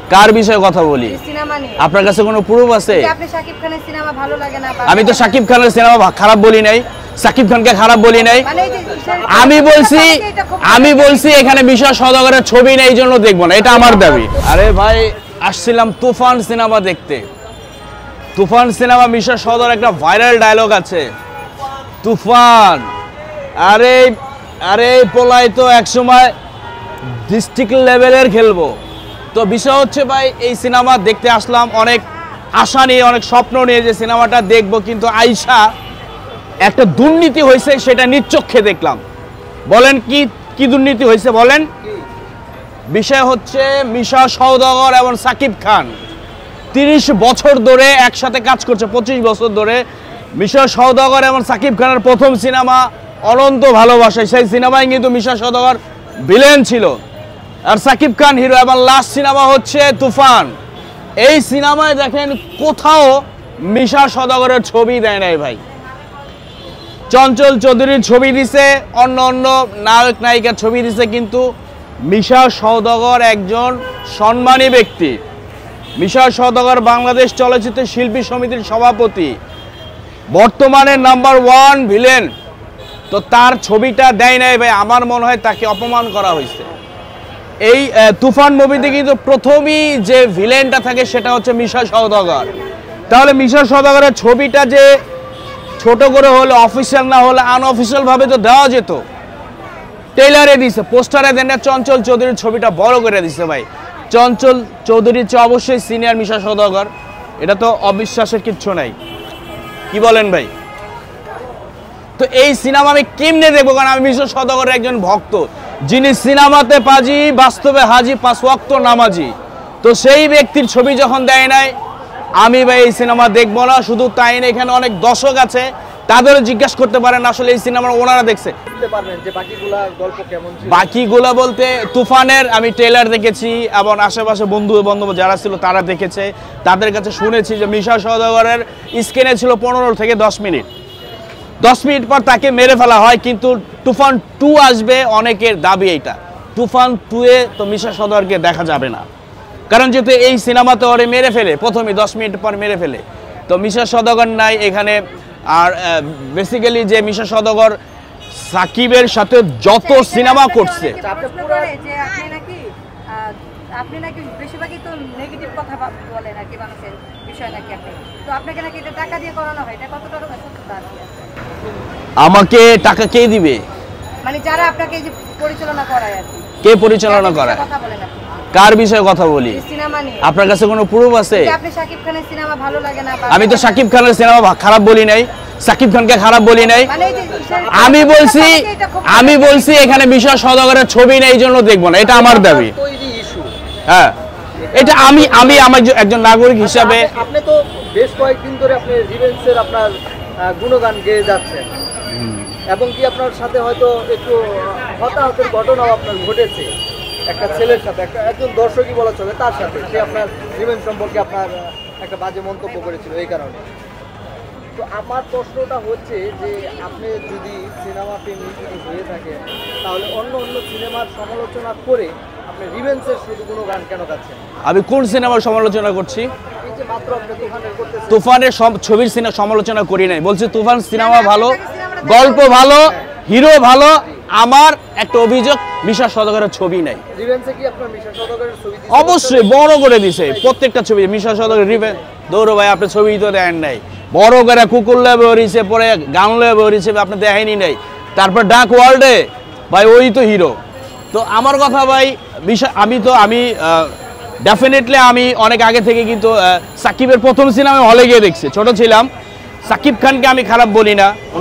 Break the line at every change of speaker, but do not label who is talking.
কার বিষয়ে কথা বলি? আপনার কাছে কোনো প্রুফ আছে? আমি তো শাকিব খানের সিনেমা খারাপ বলি নাই, শাকিব খানকে খারাপ বলি নাই। আমি বলছি এখানে মিশা সওদাগরের ছবি নেই, এই জন্য দেখবো না, এটা আমার দাবি। আরে ভাই, আসছিলাম তুফান সিনেমা দেখতে। তুফান সিনেমা মিশা সওদাগর একটা ভাইরাল ডায়লগ আছে, তুফান। আরে আরে পোলাই তো একসময় ডিস্ট্রিক্ট লেভেলের খেলবো। তো বিষয় হচ্ছে ভাই, এই সিনেমা দেখতে আসলাম অনেক আশা নিয়ে, অনেক স্বপ্ন নিয়ে যে সিনেমাটা দেখবো, কিন্তু আইসা একটা দুর্নীতি হয়েছে সেটা নিচক্ষে দেখলাম। বলেন কি কি দুর্নীতি হয়েছে বলেন? বিষয় হচ্ছে মিশা সওদাগর এবং সাকিব খান 30 বছর ধরে একসাথে কাজ করছে, 25 বছর ধরে। মিশা সওদাগর এবং সাকিব খানের প্রথম সিনেমা অনন্ত ভালোবাসা, সেই সিনেমায় কিন্তু মিশা সওদাগর ভিলেন ছিল আর সাকিব খান হিরো, এবং লাস্ট সিনেমা হচ্ছে তুফান। এই সিনেমায় দেখেন কোথাও মিশা সওদাগরের ছবি দেয় নাই ভাই। চঞ্চল চৌধুরীর ছবি দিছে, অন্য অন্য নায়ক নায়িকার ছবি দিছে, কিন্তু মিশা সওদাগর একজন সম্মানী ব্যক্তি। মিশা সওদাগর বাংলাদেশ চলচ্চিত্র শিল্পী সমিতির সভাপতি, বর্তমানে নাম্বার 1 ভিলেন। তো তার ছবিটা দেয় নাই ভাই, আমার মনে হয় তাকে অপমান করা হয়েছে। এই তুফান মুভিতে কিন্তু প্রথমেই যে ভিলেনটা থাকে সেটা হচ্ছে মিশা সওদাগর। তাহলে মিশা সওদাগরের ছবিটা যে ছোট করে হলে, অফিসিয়াল না হলে আনঅফিসিয়াল ভাবে তো দেওয়া যেত। ট্রেলারে দিছে, পোস্টারে দেন না, চঞ্চল চৌধুরীর ছবিটা বড় করে দিছে ভাই। চঞ্চল চৌধুরীর চেয়ে অবশ্যই সিনিয়র মিশা সওদাগর, এটা তো অবিশ্বাসের কিচ্ছু নাই। কি বলেন ভাই? তো এই সিনেমা আমি কেমনে দেখবো? কারণ আমি মিশা সওদাগরের একজন ভক্ত, যিনি সিনেমাতে পাজি, বাস্তবে হাজি, 5 ওয়াক্ত নামাজি। তো সেই ব্যক্তির ছবি যখন দেয় নাই, আমি ভাই এই সিনেমা দেখবো না। শুধু তাই না, এখানে অনেক দর্শক আছে, তাদেরও জিজ্ঞাসা করতে পারেন আসলে এই সিনেমার ওনারা দেখছে। বাকিগুলা বলতে তুফানের আমি ট্রেলার দেখেছি, এবং আশেপাশে বন্ধু বান্ধব যারা ছিল তারা দেখেছে, তাদের কাছে শুনেছি যে মিশা সওদাগরের স্ক্রিনে ছিল 15 থেকে 10 মিনিট। 10 মিনিট পর তাকে মেরে ফেলা হয়, কিন্তু তুফান 2 আসবে, অনেকের দাবি এইটা। তুফান 2-এ তো মিশা সওদাগরকে দেখা যাবে না, কারণ যেহেতু এই সিনেমাতে ওরে মেরে ফেলে, প্রথমে 10 মিনিট পর মেরে ফেলে। তো মিশা সওদাগর নাই এখানে। আর বেসিক্যালি যে মিশা সওদাগর সাকিবের সাথে যত সিনেমা করছে,
আপনি নাকি বেশিরভাগই তো নেগেটিভ কথা বলেন আর কি মানুষের বিষয় নাকি আপনি, তো আপনাকে নাকি এটা টাকা দিয়ে করানো হয়, এটা কতটা সত্যতা আছে?
আমাকে টাকা কে দিবে?
মানে যারা আপনাকে এই যে পরিচালনা করায় আর কি।
কে পরিচালনা করায়?
কথা বলেন আপনি।
কার বিষয়ে কথা বলি?
সিনেমা নিয়ে।
আপনার কাছে কোনো প্রুফ আছে?
আপনি শাকিব খানের সিনেমা ভালো লাগে না?
আমি তো শাকিব খানের সিনেমা খারাপ বলি নাই, সাকিব খানকে খারাপ বলি নাই। আমি বলছি এখানে মিশা সওদাগরের ছবি নেই, এই জন্য দেখবো না, এটা আমার দাবি। হ্যাঁ, এটা আমি আমার একজন নাগরিক হিসাবে।
আপনি তো বেশ কয়েকদিন ধরে আপনি রিভেন্সের আপনার গুণগান গেয়ে যাচ্ছেন, এবং কি আপনার সাথে হয়তো একটু হতাহতের ঘটনাও আপনার ঘটেছে একটা ছেলের সাথে, একজন দর্শকই বলা চলে, তার সাথে সে আপনার রিভেন্স সম্পর্কে আপনার একটা বাজে মন্তব্য করেছিল এই কারণে। তো আমার প্রশ্নটা হচ্ছে যে আপনি যদি সিনেমা প্রেমী যদি হয়ে থাকেন, তাহলে অন্য অন্য সিনেমার সমালোচনা করে আপনি রিভেন্সের শুধু কোনো গান কেন গাচ্ছেন?
আমি কোন সিনেমার সমালোচনা করছি?
এই যে মাত্র আপনি
তুফানের ছবির সমালোচনা করি নাই, বলছি তুফান সিনেমা ভালো, গল্প ভালো, হিরো ভালো। আমার একটা অভিযোগ, মিশা সওদাগরের ছবি নাই।
রিভেন্সে কি আপনার মিশা সওদাগরের ছবি দিয়েছে?
অবশ্যই বড় করে দিছে, প্রত্যেকটা ছবি মিশা সওদাগর রিভেন্স। দৌড়ো ভাই, আপনি ছবি তো দেন নাই, বড় করে কুকুর লেবে হরিছে, পরে গান লেবে হরিছে, আপনি দেখেনি নাই। তারপর ডাক ওয়ার্ল্ডে ভাই ওই তো হিরো। তো আমার কথা ভাই, আমি ডেফিনেটলি আমি অনেক আগে থেকে কিন্তু সাকিবের প্রথম সিনেমা হলে গিয়ে দেখছি, ছোট ছিলাম। সাকিব খানকে আমি খারাপ বলি না।